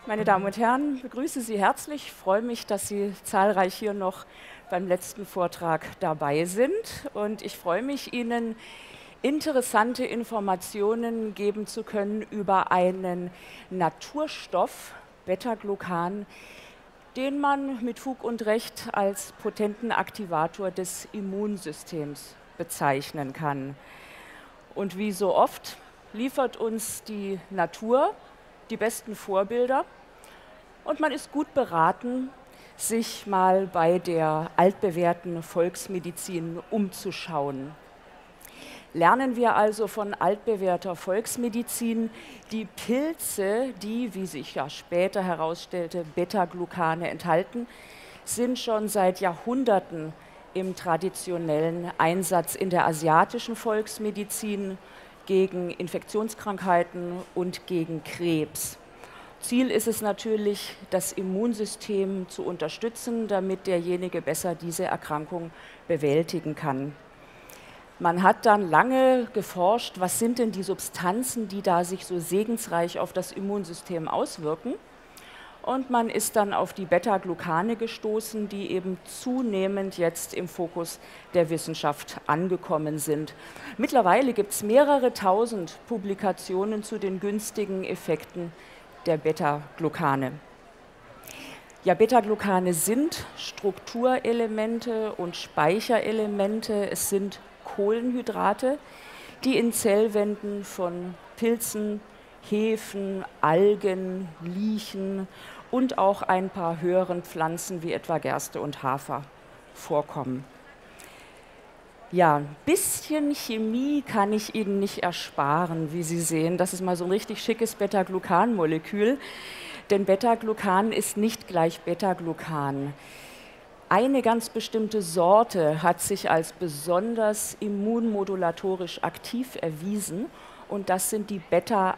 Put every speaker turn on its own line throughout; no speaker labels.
Meine Damen und Herren, begrüße Sie herzlich. Ich freue mich, dass Sie zahlreich hier noch beim letzten Vortrag dabei sind. Und ich freue mich, Ihnen interessante Informationen geben zu können über einen Naturstoff, Beta-Glucan, den man mit Fug und Recht als potenten Aktivator des Immunsystems bezeichnen kann. Und wie so oft liefert uns die Natur die besten Vorbilder. Und man ist gut beraten, sich mal bei der altbewährten Volksmedizin umzuschauen. Lernen wir also von altbewährter Volksmedizin, die Pilze, die, wie sich ja später herausstellte, Beta-Glucane enthalten, sind schon seit Jahrhunderten im traditionellen Einsatz in der asiatischen Volksmedizin gegen Infektionskrankheiten und gegen Krebs. Ziel ist es natürlich, das Immunsystem zu unterstützen, damit derjenige besser diese Erkrankung bewältigen kann. Man hat dann lange geforscht, was sind denn die Substanzen, die da sich so segensreich auf das Immunsystem auswirken. Und man ist dann auf die Beta-Glucane gestoßen, die eben zunehmend jetzt im Fokus der Wissenschaft angekommen sind. Mittlerweile gibt es mehrere tausend Publikationen zu den günstigen Effekten der Beta-Glucane. Ja, Beta-Glucane sind Strukturelemente und Speicherelemente. Es sind Kohlenhydrate, die in Zellwänden von Pilzen, Hefen, Algen, Liechen und auch ein paar höheren Pflanzen wie etwa Gerste und Hafer vorkommen. Ja, ein bisschen Chemie kann ich Ihnen nicht ersparen, wie Sie sehen. Das ist mal so ein richtig schickes Beta-Glucan-Molekül, denn Beta-Glucan ist nicht gleich Beta-Glucan. Eine ganz bestimmte Sorte hat sich als besonders immunmodulatorisch aktiv erwiesen und das sind die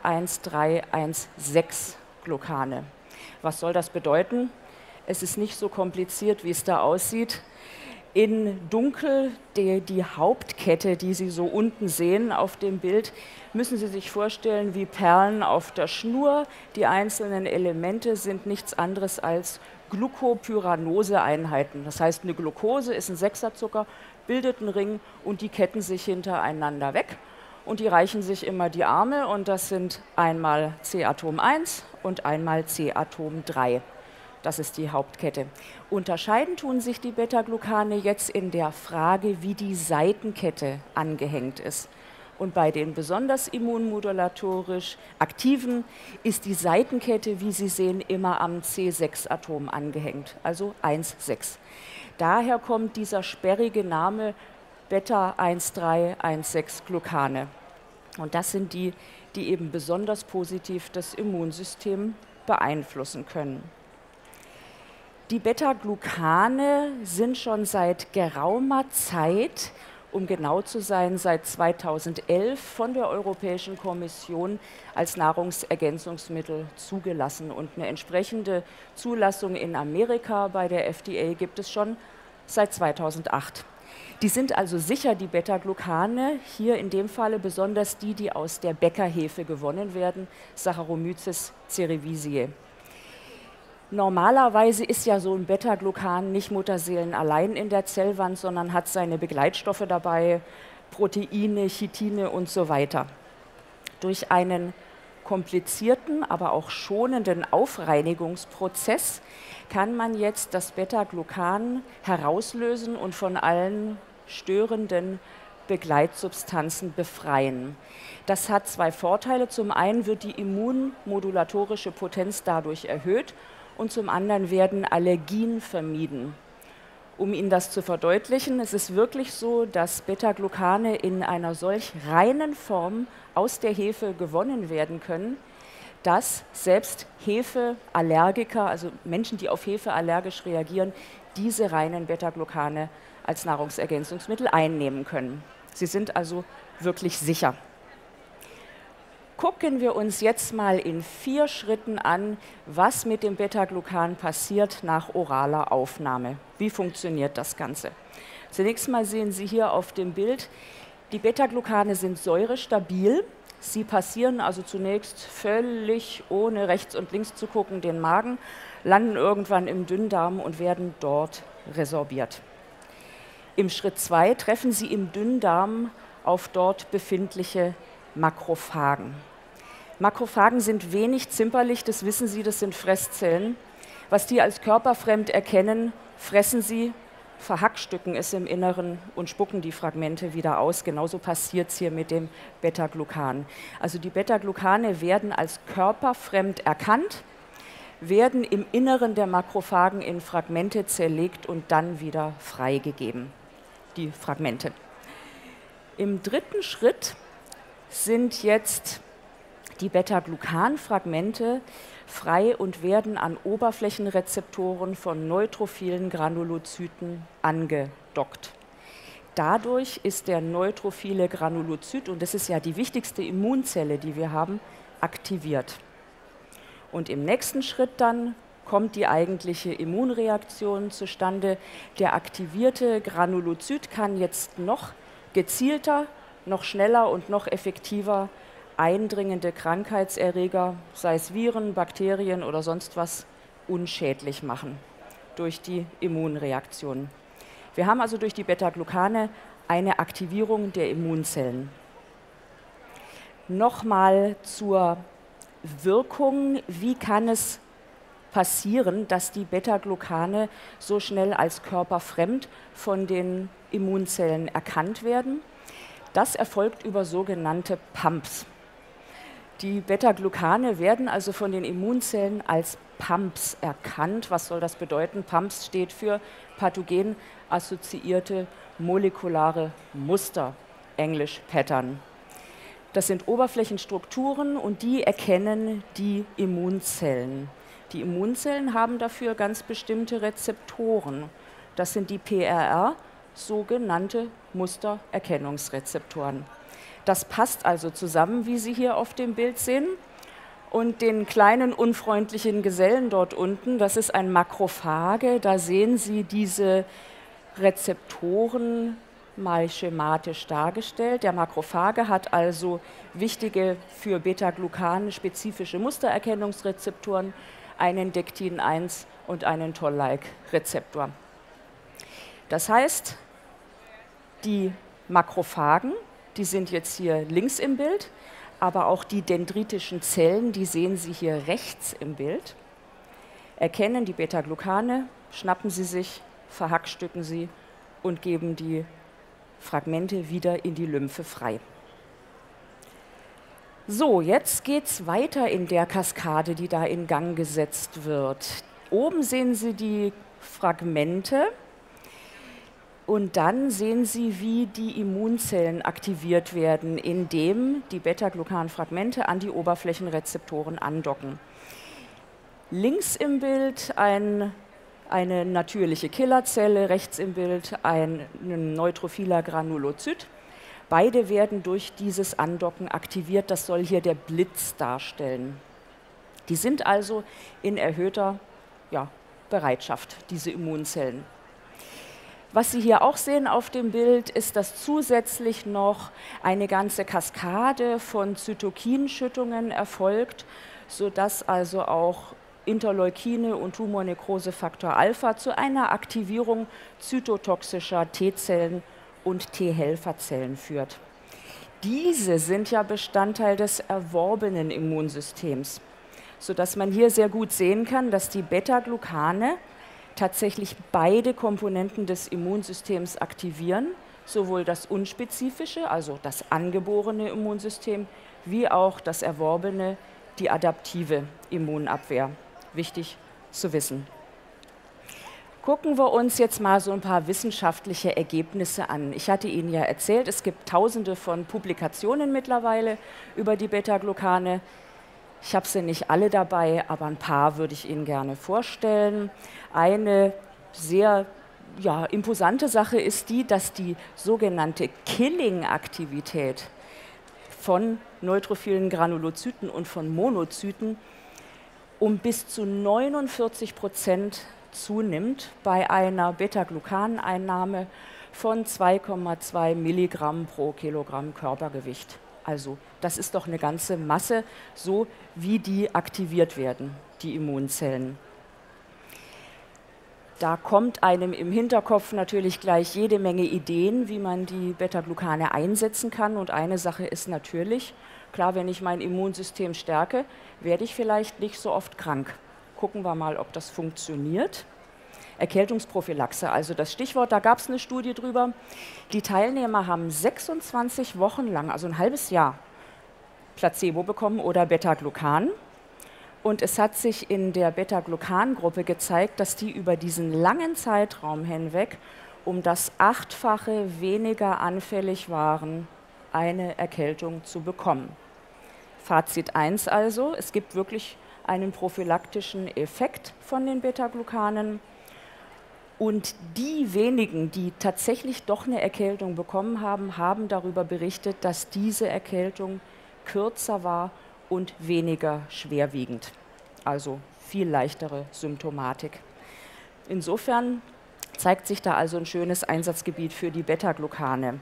Beta-1,3,1,6-Glucane. Was soll das bedeuten? Es ist nicht so kompliziert, wie es da aussieht. In Dunkel die Hauptkette, die Sie so unten sehen auf dem Bild, müssen Sie sich vorstellen wie Perlen auf der Schnur. Die einzelnen Elemente sind nichts anderes als Glucopyranose-Einheiten. Das heißt, eine Glucose ist ein Sechserzucker, bildet einen Ring und die ketten sich hintereinander weg. Und die reichen sich immer die Arme und das sind einmal C-Atom 1 und einmal C-Atom 3. Das ist die Hauptkette. Unterscheiden tun sich die Beta-Glucane jetzt in der Frage, wie die Seitenkette angehängt ist. Und bei den besonders immunmodulatorisch aktiven ist die Seitenkette, wie Sie sehen, immer am C6-Atom angehängt, also 1,6. Daher kommt dieser sperrige Name Beta-1,3,1,6-Glucane. Und das sind die, die eben besonders positiv das Immunsystem beeinflussen können. Die Beta-Glucane sind schon seit geraumer Zeit, um genau zu sein, seit 2011 von der Europäischen Kommission als Nahrungsergänzungsmittel zugelassen. Und eine entsprechende Zulassung in Amerika bei der FDA gibt es schon seit 2008. Die sind also sicher, die Beta-Glucane, hier in dem Falle besonders die, die aus der Bäckerhefe gewonnen werden, Saccharomyces cerevisiae. Normalerweise ist ja so ein Beta-Glucan nicht mutterseelenallein in der Zellwand, sondern hat seine Begleitstoffe dabei, Proteine, Chitine und so weiter. Durch einen komplizierten, aber auch schonenden Aufreinigungsprozess kann man jetzt das Beta-Glucan herauslösen und von allen störenden Begleitsubstanzen befreien. Das hat zwei Vorteile. Zum einen wird die immunmodulatorische Potenz dadurch erhöht und zum anderen werden Allergien vermieden. Um Ihnen das zu verdeutlichen, es ist wirklich so, dass Beta-Glucane in einer solch reinen Form aus der Hefe gewonnen werden können, dass selbst Hefeallergiker, also Menschen, die auf Hefe allergisch reagieren, diese reinen Beta-Glucane als Nahrungsergänzungsmittel einnehmen können. Sie sind also wirklich sicher. Gucken wir uns jetzt mal in 4 Schritten an, was mit dem Beta-Glucan passiert nach oraler Aufnahme. Wie funktioniert das Ganze? Zunächst mal sehen Sie hier auf dem Bild, die Beta-Glucane sind säurestabil. Sie passieren also zunächst völlig ohne rechts und links zu gucken den Magen, landen irgendwann im Dünndarm und werden dort resorbiert. Im Schritt 2 treffen sie im Dünndarm auf dort befindliche Makrophagen. Makrophagen sind wenig zimperlich, das wissen Sie, das sind Fresszellen. Was die als körperfremd erkennen, fressen sie, verhackstücken es im Inneren und spucken die Fragmente wieder aus. Genauso passiert es hier mit dem Beta-Glucan. Also die Beta-Glucane werden als körperfremd erkannt, werden im Inneren der Makrophagen in Fragmente zerlegt und dann wieder freigegeben, die Fragmente. Im dritten Schritt sind jetzt die Beta-Glucan-Fragmente frei und werden an Oberflächenrezeptoren von neutrophilen Granulozyten angedockt. Dadurch ist der neutrophile Granulozyt, und das ist ja die wichtigste Immunzelle, die wir haben, aktiviert. Und im nächsten Schritt dann kommt die eigentliche Immunreaktion zustande. Der aktivierte Granulozyt kann jetzt noch gezielter, noch schneller und noch effektiver eindringende Krankheitserreger, sei es Viren, Bakterien oder sonst was, unschädlich machen durch die Immunreaktion. Wir haben also durch die Beta-Glucane eine Aktivierung der Immunzellen. Nochmal zur Wirkung, wie kann es passieren, dass die Beta-Glucane so schnell als körperfremd von den Immunzellen erkannt werden? Das erfolgt über sogenannte Pumps. Die Beta-Glucane werden also von den Immunzellen als Pumps erkannt. Was soll das bedeuten? Pumps steht für pathogen-assoziierte molekulare Muster, englisch Pattern. Das sind Oberflächenstrukturen und die erkennen die Immunzellen. Die Immunzellen haben dafür ganz bestimmte Rezeptoren. Das sind die PRR, sogenannte Mustererkennungsrezeptoren. Das passt also zusammen, wie Sie hier auf dem Bild sehen. Und den kleinen unfreundlichen Gesellen dort unten, das ist ein Makrophage. Da sehen Sie diese Rezeptoren mal schematisch dargestellt. Der Makrophage hat also wichtige für Beta-Glucane spezifische Mustererkennungsrezeptoren, einen Dektin-1 und einen Toll-like-Rezeptor. Das heißt, die Makrophagen, die sind jetzt hier links im Bild, aber auch die dendritischen Zellen, die sehen Sie hier rechts im Bild, erkennen die Beta-Glucane, schnappen sie sich, verhackstücken sie und geben die Fragmente wieder in die Lymphe frei. So, jetzt geht es weiter in der Kaskade, die da in Gang gesetzt wird. Oben sehen Sie die Fragmente. Und dann sehen Sie, wie die Immunzellen aktiviert werden, indem die Beta-Glucan-Fragmente an die Oberflächenrezeptoren andocken. Links im Bild eine natürliche Killerzelle, rechts im Bild ein neutrophiler Granulozyt. Beide werden durch dieses Andocken aktiviert. Das soll hier der Blitz darstellen. Die sind also in erhöhter Bereitschaft, diese Immunzellen. Was Sie hier auch sehen auf dem Bild, ist, dass zusätzlich noch eine ganze Kaskade von Zytokinschüttungen erfolgt, sodass also auch Interleukine und Tumornekrosefaktor Alpha zu einer Aktivierung zytotoxischer T-Zellen und T-Helferzellen führt. Diese sind ja Bestandteil des erworbenen Immunsystems, sodass man hier sehr gut sehen kann, dass die Beta-Glucane tatsächlich beide Komponenten des Immunsystems aktivieren, sowohl das unspezifische, also das angeborene Immunsystem, wie auch das erworbene, die adaptive Immunabwehr. Wichtig zu wissen. Gucken wir uns jetzt mal so ein paar wissenschaftliche Ergebnisse an. Ich hatte Ihnen ja erzählt, es gibt Tausende von Publikationen mittlerweile über die Beta-Glucane. Ich habe sie nicht alle dabei, aber ein paar würde ich Ihnen gerne vorstellen. Eine sehr imposante Sache ist die, dass die sogenannte Killing-Aktivität von neutrophilen Granulozyten und von Monozyten um bis zu 49% zunimmt bei einer Beta-Glucan-Einnahme von 2,2 Milligramm pro Kilogramm Körpergewicht. Also das ist doch eine ganze Masse, so wie die aktiviert werden, die Immunzellen. Da kommt einem im Hinterkopf natürlich gleich jede Menge Ideen, wie man die Beta-Glucane einsetzen kann. Und eine Sache ist natürlich, klar, wenn ich mein Immunsystem stärke, werde ich vielleicht nicht so oft krank. Gucken wir mal, ob das funktioniert. Erkältungsprophylaxe, also das Stichwort, da gab es eine Studie drüber. Die Teilnehmer haben 26 Wochen lang, also ein halbes Jahr, Placebo bekommen oder Beta-Glucan. Und es hat sich in der Beta-Glucan-Gruppe gezeigt, dass die über diesen langen Zeitraum hinweg um das 8-fache weniger anfällig waren, eine Erkältung zu bekommen. Fazit 1 also, es gibt wirklich einen prophylaktischen Effekt von den Beta-Glucanen. Und die wenigen, die tatsächlich doch eine Erkältung bekommen haben, haben darüber berichtet, dass diese Erkältung kürzer war und weniger schwerwiegend. Also viel leichtere Symptomatik. Insofern zeigt sich da also ein schönes Einsatzgebiet für die Beta-Glucane.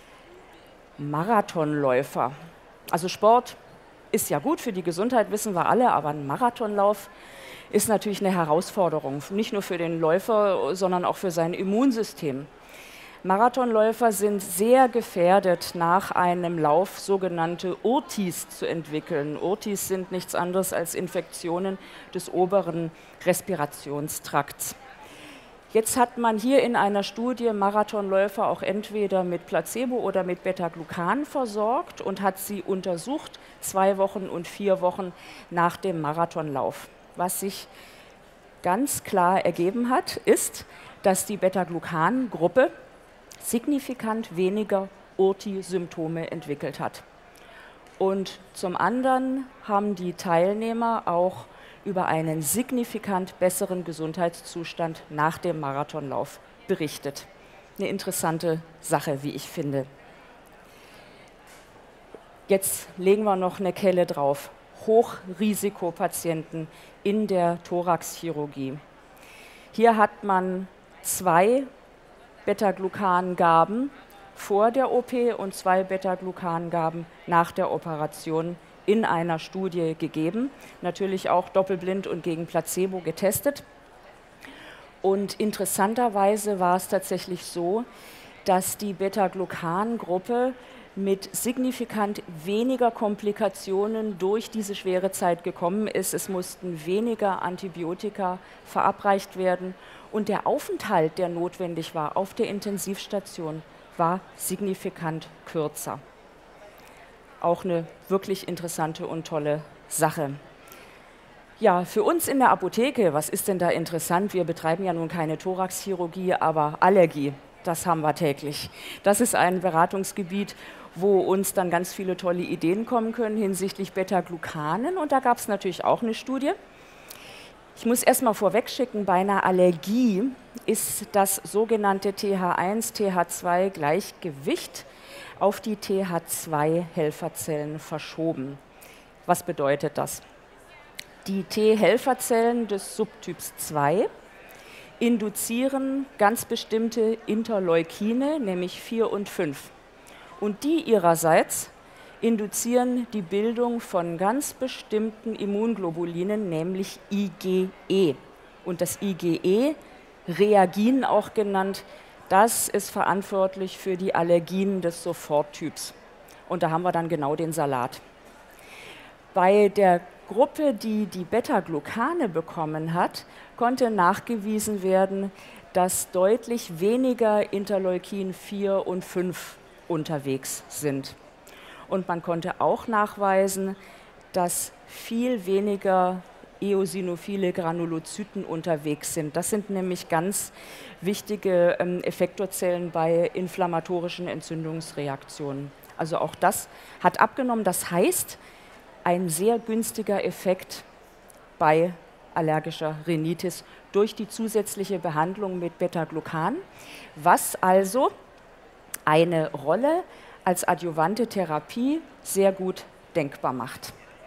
Marathonläufer. Also Sport ist ja gut für die Gesundheit, wissen wir alle, aber ein Marathonlauf ist natürlich eine Herausforderung, nicht nur für den Läufer, sondern auch für sein Immunsystem. Marathonläufer sind sehr gefährdet, nach einem Lauf sogenannte Urtis zu entwickeln. Urtis sind nichts anderes als Infektionen des oberen Respirationstrakts. Jetzt hat man hier in einer Studie Marathonläufer auch entweder mit Placebo oder mit Beta-Glucan versorgt und hat sie untersucht, 2 Wochen und 4 Wochen nach dem Marathonlauf. Was sich ganz klar ergeben hat, ist, dass die Beta-Glucan-Gruppe signifikant weniger Urti-Symptome entwickelt hat. Und zum anderen haben die Teilnehmer auch über einen signifikant besseren Gesundheitszustand nach dem Marathonlauf berichtet. Eine interessante Sache, wie ich finde. Jetzt legen wir noch eine Kelle drauf. Hochrisikopatienten in der Thoraxchirurgie. Hier hat man 2 Beta-Glucan-Gaben vor der OP und 2 Beta-Glucan-Gaben nach der Operation in einer Studie gegeben, natürlich auch doppelblind und gegen Placebo getestet. Und interessanterweise war es tatsächlich so, dass die Beta-Glucan-Gruppe mit signifikant weniger Komplikationen durch diese schwere Zeit gekommen ist. Es mussten weniger Antibiotika verabreicht werden und der Aufenthalt, der notwendig war auf der Intensivstation, war signifikant kürzer. Auch eine wirklich interessante und tolle Sache. Ja, für uns in der Apotheke, was ist denn da interessant? Wir betreiben ja nun keine Thoraxchirurgie, aber Allergie, das haben wir täglich. Das ist ein Beratungsgebiet, wo uns dann ganz viele tolle Ideen kommen können hinsichtlich Beta-Glucanen. Und da gab es natürlich auch eine Studie. Ich muss erst mal vorwegschicken, bei einer Allergie ist das sogenannte TH1-TH2-Gleichgewicht auf die TH2-Helferzellen verschoben. Was bedeutet das? Die T-Helferzellen des Subtyps 2 induzieren ganz bestimmte Interleukine, nämlich 4 und 5. Und die ihrerseits induzieren die Bildung von ganz bestimmten Immunglobulinen, nämlich IgE. Und das IgE, Reagin auch genannt, das ist verantwortlich für die Allergien des Soforttyps. Und da haben wir dann genau den Salat. Bei der Gruppe, die die Beta-Glucane bekommen hat, konnte nachgewiesen werden, dass deutlich weniger Interleukin 4 und 5 unterwegs sind. Und man konnte auch nachweisen, dass viel weniger eosinophile Granulozyten unterwegs sind. Das sind nämlich ganz wichtige Effektorzellen bei inflammatorischen Entzündungsreaktionen. Also auch das hat abgenommen. Das heißt, ein sehr günstiger Effekt bei allergischer Rhinitis durch die zusätzliche Behandlung mit Beta-Glucan, was also eine Rolle als adjuvante Therapie sehr gut denkbar macht.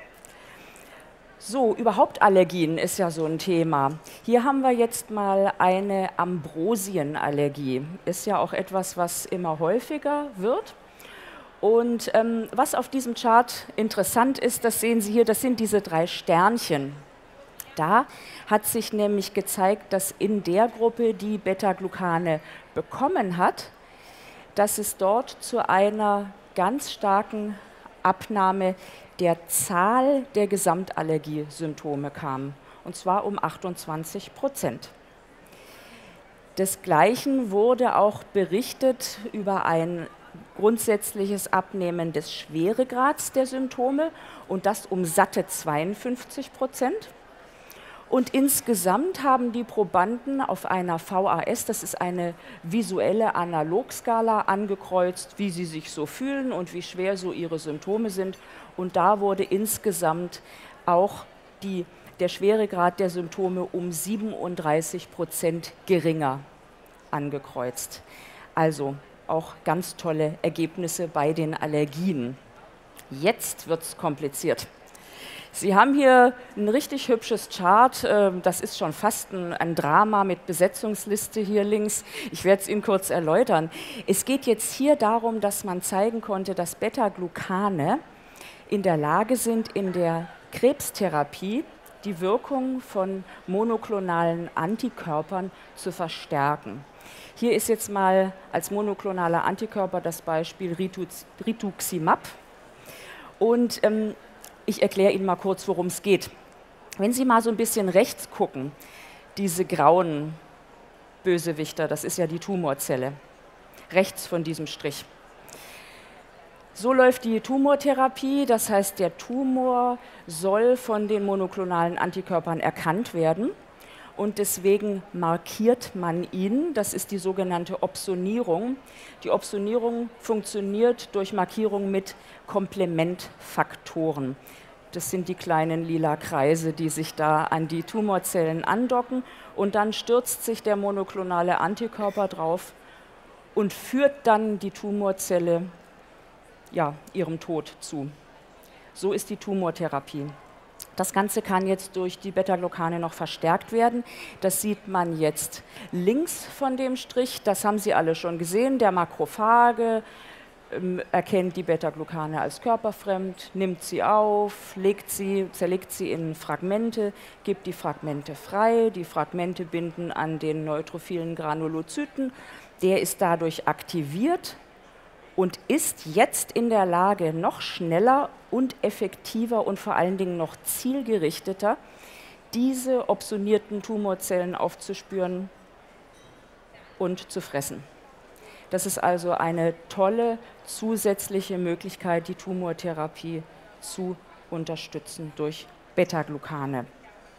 So, überhaupt Allergien ist ja so ein Thema. Hier haben wir jetzt mal eine Ambrosienallergie. Ist ja auch etwas, was immer häufiger wird. Und was auf diesem Chart interessant ist, das sehen Sie hier, das sind diese 3 Sternchen. Da hat sich nämlich gezeigt, dass in der Gruppe, die Beta-Glucane bekommen hat, dass es dort zu einer ganz starken Abnahme der Zahl der Gesamtallergiesymptome kam, und zwar um 28%. Desgleichen wurde auch berichtet über ein grundsätzliches Abnehmen des Schweregrads der Symptome, und das um satte 52%. Und insgesamt haben die Probanden auf einer VAS, das ist eine visuelle Analogskala, angekreuzt, wie sie sich so fühlen und wie schwer so ihre Symptome sind. Und da wurde insgesamt auch der Schweregrad der Symptome um 37% geringer angekreuzt. Also auch ganz tolle Ergebnisse bei den Allergien. Jetzt wird es kompliziert. Sie haben hier ein richtig hübsches Chart, das ist schon fast ein Drama mit Besetzungsliste hier links. Ich werde es Ihnen kurz erläutern. Es geht jetzt hier darum, dass man zeigen konnte, dass Beta-Glucane in der Lage sind, in der Krebstherapie die Wirkung von monoklonalen Antikörpern zu verstärken. Hier ist jetzt mal als monoklonaler Antikörper das Beispiel Rituximab. Und ich erkläre Ihnen mal kurz, worum es geht. Wenn Sie mal so ein bisschen rechts gucken, diese grauen Bösewichter, das ist ja die Tumorzelle, rechts von diesem Strich. So läuft die Tumortherapie, das heißt, der Tumor soll von den monoklonalen Antikörpern erkannt werden und deswegen markiert man ihn, das ist die sogenannte Opsonierung. Die Opsonierung funktioniert durch Markierung mit Komplementfaktoren. Das sind die kleinen lila Kreise, die sich da an die Tumorzellen andocken, und dann stürzt sich der monoklonale Antikörper drauf und führt dann die Tumorzelle ihrem Tod zu. So ist die Tumortherapie. Das Ganze kann jetzt durch die Beta-Glucane noch verstärkt werden. Das sieht man jetzt links von dem Strich. Das haben Sie alle schon gesehen. Der Makrophage erkennt die Beta-Glucane als körperfremd, nimmt sie auf, zerlegt sie in Fragmente, gibt die Fragmente frei. Die Fragmente binden an den neutrophilen Granulozyten. Der ist dadurch aktiviert und ist jetzt in der Lage, noch schneller und effektiver und vor allen Dingen noch zielgerichteter diese opsonierten Tumorzellen aufzuspüren und zu fressen. Das ist also eine tolle zusätzliche Möglichkeit, die Tumortherapie zu unterstützen durch Beta-Glucane.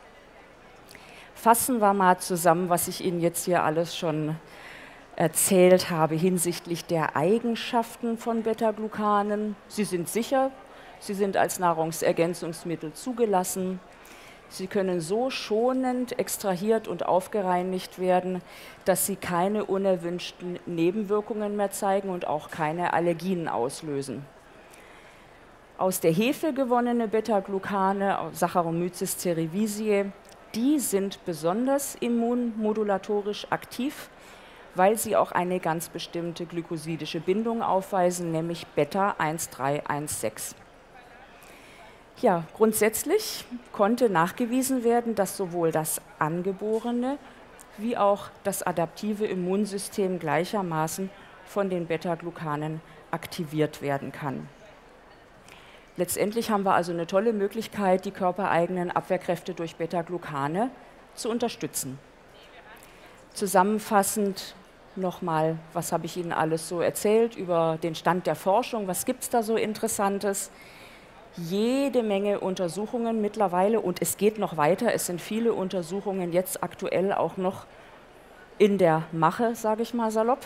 Fassen wir mal zusammen, was ich Ihnen jetzt hier alles schon erzählt habe hinsichtlich der Eigenschaften von Beta-Glucanen. Sie sind sicher, sie sind als Nahrungsergänzungsmittel zugelassen. Sie können so schonend extrahiert und aufgereinigt werden, dass sie keine unerwünschten Nebenwirkungen mehr zeigen und auch keine Allergien auslösen. Aus der Hefe gewonnene Beta-Glucane, Saccharomyces cerevisiae, die sind besonders immunmodulatorisch aktiv, weil sie auch eine ganz bestimmte glykosidische Bindung aufweisen, nämlich Beta-1316. Ja, grundsätzlich konnte nachgewiesen werden, dass sowohl das angeborene wie auch das adaptive Immunsystem gleichermaßen von den Beta-Glucanen aktiviert werden kann. Letztendlich haben wir also eine tolle Möglichkeit, die körpereigenen Abwehrkräfte durch Beta-Glucane zu unterstützen. Zusammenfassend nochmal, was habe ich Ihnen alles so erzählt über den Stand der Forschung, was gibt es da so Interessantes? Jede Menge Untersuchungen mittlerweile, und es geht noch weiter, es sind viele Untersuchungen jetzt aktuell auch noch in der Mache, sage ich mal salopp.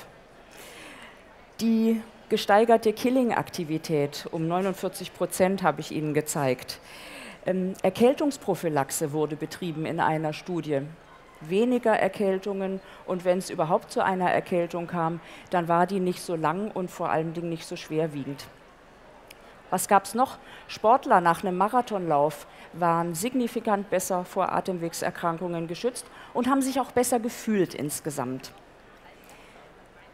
Die gesteigerte Killing-Aktivität um 49% habe ich Ihnen gezeigt. Erkältungsprophylaxe wurde betrieben in einer Studie. Weniger Erkältungen, und wenn es überhaupt zu einer Erkältung kam, dann war die nicht so lang und vor allen Dingen nicht so schwerwiegend. Was gab es noch? Sportler nach einem Marathonlauf waren signifikant besser vor Atemwegserkrankungen geschützt und haben sich auch besser gefühlt insgesamt.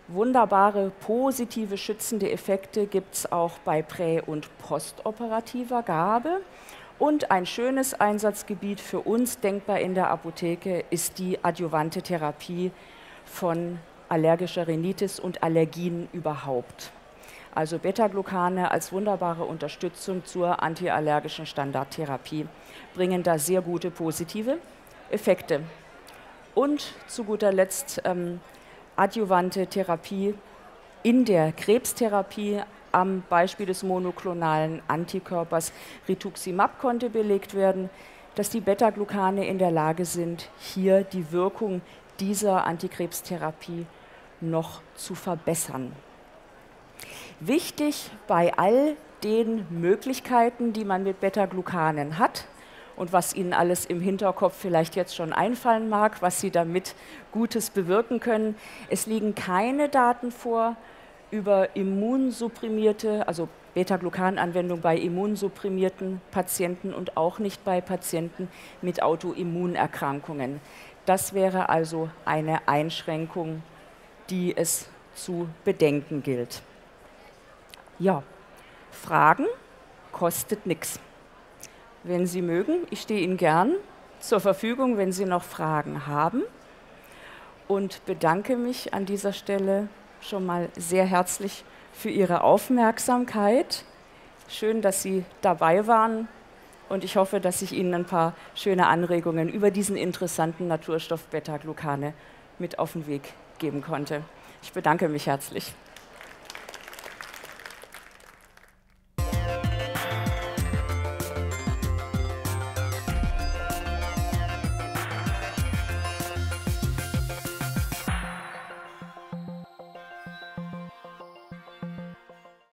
Wunderbare positive schützende Effekte gibt es auch bei prä- und postoperativer Gabe. Und ein schönes Einsatzgebiet für uns denkbar in der Apotheke ist die adjuvante Therapie von allergischer Rhinitis und Allergien überhaupt. Also Beta-Glucane als wunderbare Unterstützung zur antiallergischen Standardtherapie bringen da sehr gute positive Effekte. Und zu guter Letzt adjuvante Therapie in der Krebstherapie am Beispiel des monoklonalen Antikörpers Rituximab konnte belegt werden, dass die Beta-Glucane in der Lage sind, hier die Wirkung dieser Antikrebstherapie noch zu verbessern. Wichtig bei all den Möglichkeiten, die man mit Beta-Glucanen hat und was Ihnen alles im Hinterkopf vielleicht jetzt schon einfallen mag, was Sie damit Gutes bewirken können, es liegen keine Daten vor über immunsupprimierte, also Beta-Glucan-Anwendung bei immunsupprimierten Patienten und auch nicht bei Patienten mit Autoimmunerkrankungen. Das wäre also eine Einschränkung, die es zu bedenken gilt. Ja, Fragen kostet nichts. Wenn Sie mögen, ich stehe Ihnen gern zur Verfügung, wenn Sie noch Fragen haben, und bedanke mich an dieser Stelle schon mal sehr herzlich für Ihre Aufmerksamkeit. Schön, dass Sie dabei waren, und ich hoffe, dass ich Ihnen ein paar schöne Anregungen über diesen interessanten Naturstoff Beta-Glucane mit auf den Weg geben konnte. Ich bedanke mich herzlich.